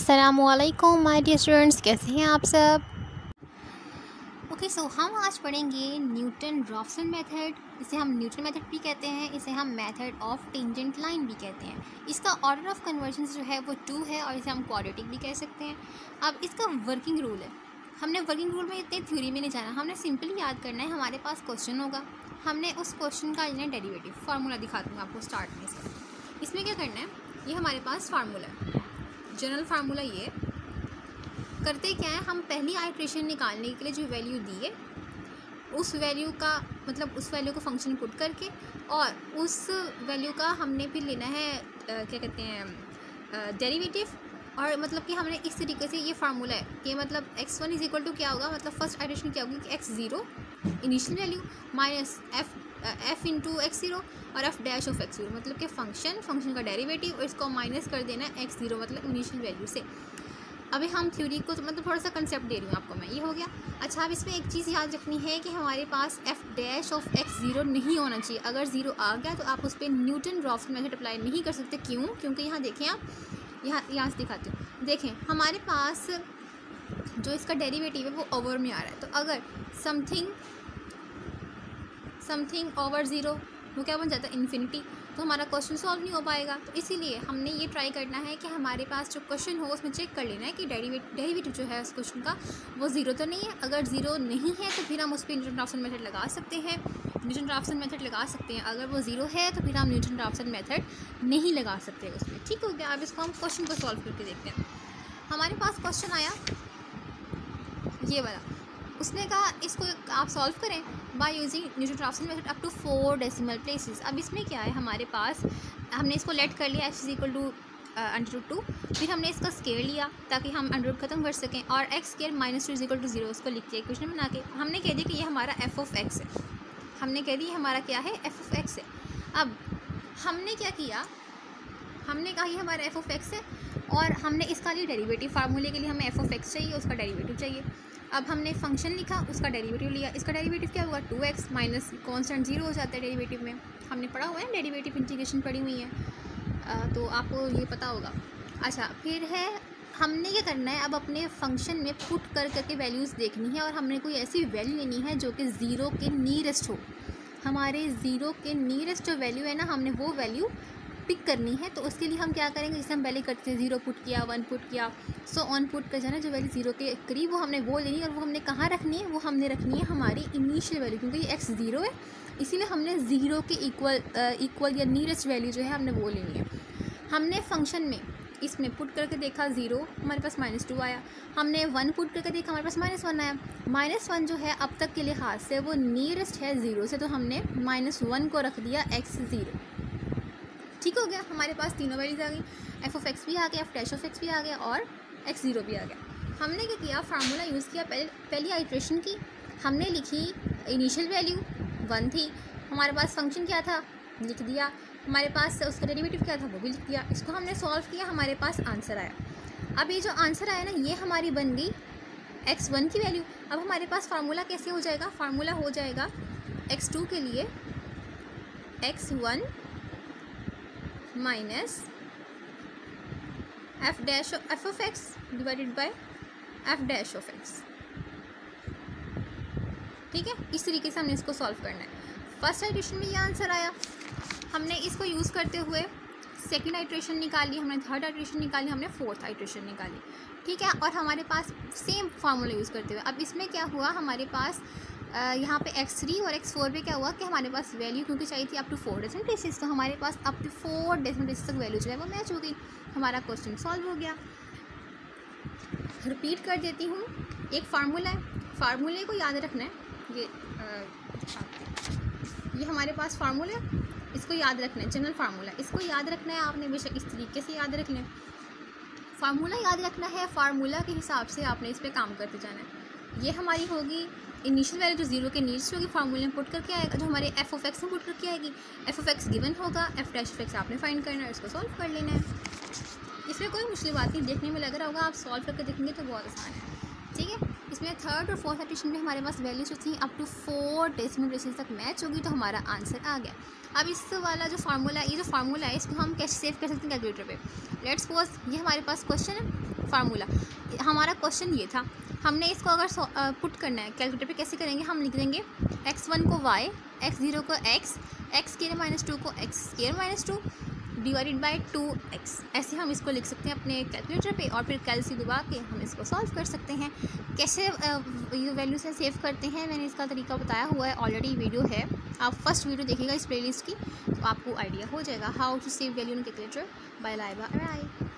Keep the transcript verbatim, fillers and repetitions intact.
अस्सलामुअलैकुम my dear students, कैसे हैं आप सब। ओके सो हम आज पढ़ेंगे न्यूटन रॉफसन मेथड। इसे हम न्यूटन मेथड भी कहते हैं, इसे हम मेथड ऑफ टेंजेंट लाइन भी कहते हैं। इसका ऑर्डर ऑफ कन्वर्जन जो है वो टू है और इसे हम क्वाड्रेटिक भी कह सकते हैं। अब इसका वर्किंग रूल है, हमने वर्किंग रूल में इतने थ्योरी में नहीं जाना, हमने सिंपली याद करना है। हमारे पास क्वेश्चन होगा, हमने उस क्वेश्चन का इन्हें डेरिवेटिव फार्मूला दिखाती हूँ आपको स्टार्ट में। इसका इसमें क्या करना है, ये हमारे पास फार्मूला है, जनरल फार्मूला। ये करते क्या है, हम पहली आइट्रेशन निकालने के लिए जो वैल्यू दी है उस वैल्यू का मतलब उस वैल्यू को फंक्शन पुट करके और उस वैल्यू का हमने फिर लेना है आ, क्या कहते हैं डेरिवेटिव। और मतलब कि हमने इस तरीके से ये फार्मूला है कि मतलब X one is equal to क्या होगा, मतलब फर्स्ट आइट्रेशन क्या होगी कि X zero initial value minus F F into X zero और F dash of X zero, मतलब कि फंक्शन फंक्शन का डेरिवेटिव और इसको माइनस कर देना है एक्स ज़ीरो मतलब इनिशियल वैल्यू से। अभी हम थ्योरी को मतलब थोड़ा सा कंसेप्ट दे रही हूँ आपको मैं, ये हो गया। अच्छा, अब इसमें एक चीज़ याद रखनी है कि हमारे पास F dash of X zero नहीं होना चाहिए। अगर ज़ीरो आ गया तो आप उस पर न्यूटन रॉफसन मेथड अप्लाई नहीं कर सकते। क्यों? क्योंकि यहाँ देखें, आप यहाँ यहाँ से दिखाती हूँ, देखें हमारे पास जो इसका डेरिवेटिव है वो ओवर में आ रहा है। तो अगर समथिंग समथिंग ओवर ज़ीरो वो क्या बन जाता है, इन्फिनिटी, तो हमारा क्वेश्चन सॉल्व नहीं हो पाएगा। तो इसीलिए हमने ये ट्राई करना है कि हमारे पास जो क्वेश्चन हो उसमें चेक कर लेना है कि डेरिवेटिव डेरिवेटिव जो है उस क्वेश्चन का वो ज़ीरो तो नहीं है। अगर ज़ीरो नहीं है तो फिर हम उस पर न्यूटन रॉफसन मेथड लगा सकते हैं न्यूटन रॉफसन मेथड लगा सकते हैं। अगर वो ज़ीरो है तो फिर हम न्यूटन रॉफसन मेथड नहीं लगा सकते उसमें। ठीक हो गया। अब इसको हम क्वेश्चन को सॉल्व करके देखते हैं। हमारे पास क्वेश्चन आया ये वाला, उसने कहा इसको आप सॉल्व करें by using Newton Raphson method up to four decimal places. अब इसमें क्या है, हमारे पास हमने इसको लेट कर लिया X is equal to under root two, फिर हमने इसका स्केयर लिया ताकि हम अंडर रूट खत्म कर सकें और X square minus two is equal to zero उसको लिख के इक्वेशन बना के हमने कह दिया कि ये हमारा एफ ऑफ एक्स है। हमने कह दिया हमारा क्या है, एफ ऑफ एक्स है। अब हमने क्या किया, हमने कहा ये हमारा एफ ऑफ एक्स है और हमने इसका लिए डेरिवेटिव फार्मूले के लिए हमें एफ ऑफ एक्स चाहिए, उसका डेरिवेटिव चाहिए। अब हमने फंक्शन लिखा, उसका डेरिवेटिव लिया। इसका डेरिवेटिव क्या होगा, two X minus constant zero हो जाता है डेरिवेटिव में। हमने पढ़ा हुआ है, डेरिवेटिव इंटीग्रेशन पढ़ी हुई है, आ, तो आपको ये पता होगा। अच्छा, फिर है हमने क्या करना है, अब अपने फंक्शन में पुट कर करके वैल्यूज़ देखनी है और हमने कोई ऐसी वैल्यू लेनी है जो कि ज़ीरो के नियरेस्ट हो। हमारे ज़ीरो के नियरेस्ट जो वैल्यू है ना, हमने वो वैल्यू पिक करनी है। तो उसके लिए हम क्या करेंगे, जैसे हम पहले करते थे, ज़ीरो पुट किया, वन पुट किया, सो ऑन पुट कर जाना। जो वैल्यू ज़ीरो के करीब वो हमने वो लेनी है और वो हमने कहाँ रखनी है, वो हमने रखनी है हमारी इनिशियल वैल्यू, क्योंकि ये एक्स ज़ीरो है इसीलिए हमने ज़ीरो के इक्वल इक्वल या नियरेस्ट वैल्यू जो है हमने वो लेनी है। हमने फंक्शन में इसमें पुट करके देखा, ज़ीरो हमारे पास माइनस टू आया। हमने वन पुट करके देखा, हमारे पास माइनस वन आया। माइनस वन जो है अब तक के लिहाज से वो नियरेस्ट है ज़ीरो से, तो हमने माइनस वन को रख दिया एक्स ज़ीरो। ठीक हो गया, हमारे पास तीनों वैल्यूज आ गई, एफ ऑफ एक्स भी आ गया, एफ डैश ऑफ एक्स भी आ गया और एक्स ज़ीरो भी आ गया। हमने क्या किया, फार्मूला यूज़ किया, पहले पहली आइट्रेशन की हमने लिखी, इनिशियल वैल्यू वन थी, हमारे पास फंक्शन क्या था लिख दिया, हमारे पास उसका डेरिवेटिव क्या था वो भी लिख दिया। इसको हमने सॉल्व किया, हमारे पास आंसर आया। अब ये जो आंसर आया ना, ये हमारी बन गई एक्स वन की वैल्यू। अब हमारे पास फार्मूला कैसे हो जाएगा, फार्मूला हो जाएगा एक्स टू के लिए x one minus f dash f of x divided by f dash of x. ठीक है, इस तरीके से हमने इसको सॉल्व करना है। फर्स्ट आइट्रेशन में ये आंसर आया, हमने इसको यूज़ करते हुए सेकंड आइट्रेशन निकाली, हमने थर्ड आइट्रेशन निकाली, हमने फोर्थ आइट्रेशन निकाली। ठीक है, और हमारे पास सेम फार्मूला यूज़ करते हुए अब इसमें क्या हुआ, हमारे पास यहाँ पे एक्स थ्री और एक्स फोर पे क्या हुआ कि हमारे पास वैल्यू क्योंकि चाहिए थी up to four decimal places, तो हमारे पास up to four decimal places तक वैल्यू जो है वो मैच हो गई। हमारा क्वेश्चन सॉल्व हो गया। रिपीट कर देती हूँ, एक फार्मूला है, फार्मूले को याद रखना है। ये आ, ये हमारे पास फार्मूला है, इसको याद रखना है, जनरल फार्मूला, इसको याद रखना है आपने, बेशक इस तरीके से याद रख लें। फार्मूला याद रखना है, फार्मूला के हिसाब से आपने इस पर काम करते जाना है। ये हमारी होगी इनिशियल वैल्यू जो जीरो के नीचे होगी, फार्मूले में पुट करके आएगा, जो हमारे एफ ऑफ एक्स में पुट करके आएगी। एफ ऑफ एक्स गिवन होगा, एफ डैश ऑफ एक्स आपने फाइंड करना है, इसको सॉल्व कर लेना है। इसमें कोई मुश्किल बात नहीं, देखने में लग रहा होगा, आप सॉल्व करके देखेंगे तो बहुत आसान है। ठीक है, इसमें थर्ड और फोर्थ एडिशन में हमारे पास वैल्यूज जो थी up to four decimal places तक मैच होगी, तो हमारा आंसर आ गया। अब इस वाला जो फार्मूला ये जो फार्मूला है इसको हम कैसे सेव कर सकते हैं कैलकुलेटर पे। लेट्स सपोज ये हमारे पास क्वेश्चन है, फार्मूला हमारा क्वेश्चन ये था, हमने इसको अगर पुट करना है कैलकुलेटर पे कैसे करेंगे, हम लिख देंगे एक्स वन को वाई, एक्स ज़ीरो को x, x square minus two को x square minus two divided by two x. ऐसे हम इसको लिख सकते हैं अपने कैलकुलेटर पे और फिर कैलसी दबा के हम इसको सॉल्व कर सकते हैं। कैसे ये वैल्यू से सेव करते हैं मैंने इसका तरीका बताया हुआ है, ऑलरेडी वीडियो है, आप फर्स्ट वीडियो देखिएगा इस प्लेलिस्ट की, तो आपको आइडिया हो जाएगा how to save value in calculator by Laiba Rai.